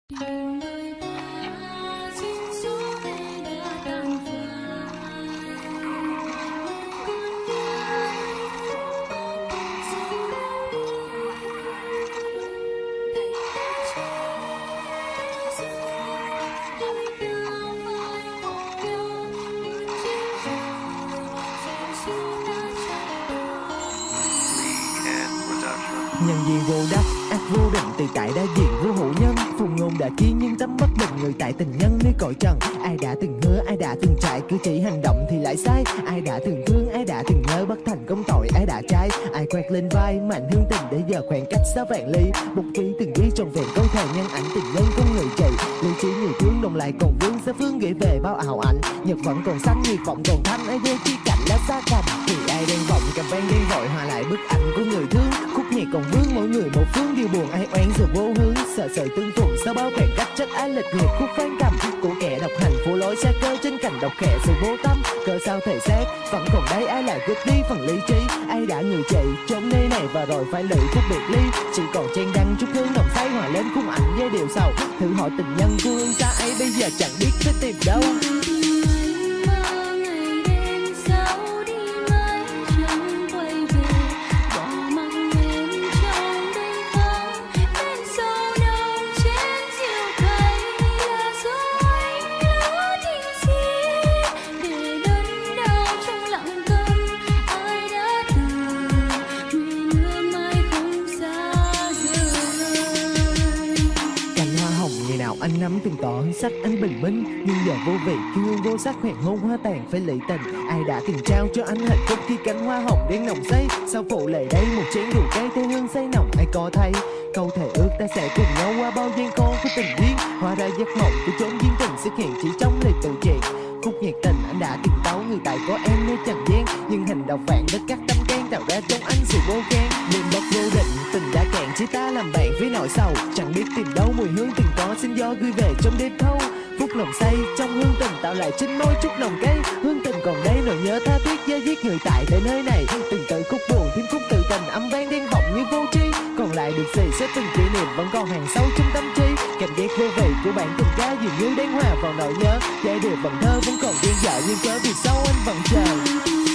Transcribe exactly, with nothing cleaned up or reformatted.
Nhân viên vô đắc, ác vô định, từ tại đã diện vô hữu nhân. Phùng ngôn đã kiên nhưng tấm bất bình, người tại tình nhân nơi cõi trần. Ai đã từng hứa, ai đã từng trải, cứ chỉ hành động thì lại sai. Ai đã từng thương, ai đã từng nhớ, bất thành công tội, ai đã trái. Ai quẹt lên vai, mạnh hương tình để giờ khoảng cách xa vạn ly. Một ký từng ghi trọn vẹn câu thề nhân ảnh tình nhân không người chạy. Lý trí người thương đồng lại còn vương, xa phương gửi về bao ảo ảnh. Nhật vẫn còn xanh, nguyệt vọng còn thanh, ai ghê chi cảnh lá xa cành. Thì ai đang vọng, cầm vang đen vội hòa lại bức ảnh của người thương. Khúc nhạc còn vương, mỗi người một phương điều buồn, ai oán giờ vô hướng. Sợ sợi tương phùng sau bao khoảng cách, trách ai lệch nghiệt khúc phán cầm của kẻ độc hành phố lối xa cơ trên cành độc khẽ sự vô tâm. Cớ sao thể xác vẫn còn đây, ai lại cướp đi phần lý trí. Ai đã người chạy trốn nơi này và rồi phải lụy khúc biệt ly. Chỉ còn chen đăng chút hương đồng say hòa lên khung ảnh giai điệu sầu. Thử hỏi tình nhân phương xa ấy bây giờ chẳng biết phải tìm đâu. Anh nắm từng tỏ sắc anh bình minh, nhưng giờ vô vị khi hương vô sắc hẹn hôn hoa tàn phải lị tình. Ai đã từng trao cho anh hạnh phúc khi cánh hoa hồng đen nồng say. Sao phụ lệ đây một chén rượu cay theo hương say nồng, ai có thấy câu thề ước ta sẽ cùng nhau qua bao gian khó của tình duyên. Hóa ra giấc mộng của chốn duyên tình xuất hiện chỉ trong lời tự chuyện. Khúc nhạc tình anh đã từng tấu, người tại có em nơi trần gian, nhưng hành động phản đất cắt tâm can tạo ra trong anh sự vô can. Đêm bất vô định tình đã cạn, chỉ ta làm bạn với nỗi sầu. Chẳng biết tìm đâu mùi hương từng có, xin gió gửi về trong đêm thâu. Phút nồng say trong hương tình tạo lại trên môi chút nồng cây. Hương tình còn đây nỗi nhớ tha thiết gieo giết người tại tại nơi này. Từng tự khúc buồn thêm khúc tự tình, âm vang đen vọng như vô tri. Còn lại được xì xếp từng kỷ niệm vẫn còn hàng sâu trong tâm trí. Cảm giác vô vị của bản tình ca dường như đang hòa vào nỗi nhớ. Giai điệu vần thơ vẫn còn duyên dở, nhưng cớ vì sau anh vẫn chờ.